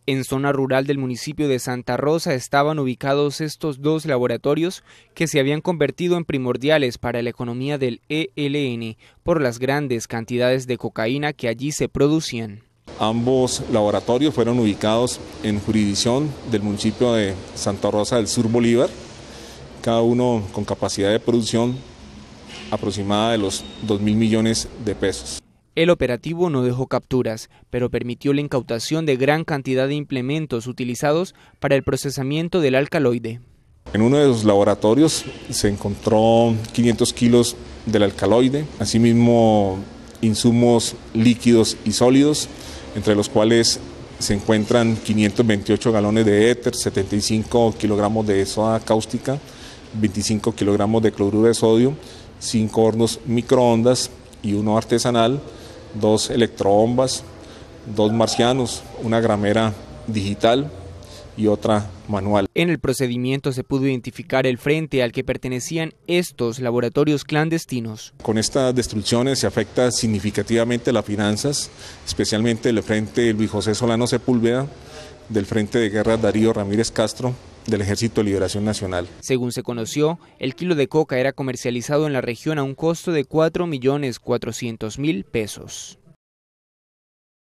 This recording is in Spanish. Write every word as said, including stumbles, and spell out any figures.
En zona rural del municipio de Santa Rosa estaban ubicados estos dos laboratorios que se habían convertido en primordiales para la economía del E L N por las grandes cantidades de cocaína que allí se producían. Ambos laboratorios fueron ubicados en jurisdicción del municipio de Santa Rosa del Sur Bolívar, cada uno con capacidad de producción aproximada de los dos mil millones de pesos. El operativo no dejó capturas, pero permitió la incautación de gran cantidad de implementos utilizados para el procesamiento del alcaloide. En uno de los laboratorios se encontró quinientos kilos del alcaloide, asimismo insumos líquidos y sólidos, entre los cuales se encuentran quinientos veintiocho galones de éter, setenta y cinco kilogramos de soda cáustica, veinticinco kilogramos de cloruro de sodio, cinco hornos microondas y uno artesanal, dos electrobombas, dos marcianos, una gramera digital y otra manual. En el procedimiento se pudo identificar el frente al que pertenecían estos laboratorios clandestinos. Con estas destrucciones se afecta significativamente las finanzas, especialmente el frente Luis José Solano Sepúlveda, del Frente de Guerra Darío Ramírez Castro, del Ejército de Liberación Nacional. Según se conoció, el kilo de coca era comercializado en la región a un costo de cuatro millones cuatrocientos mil pesos.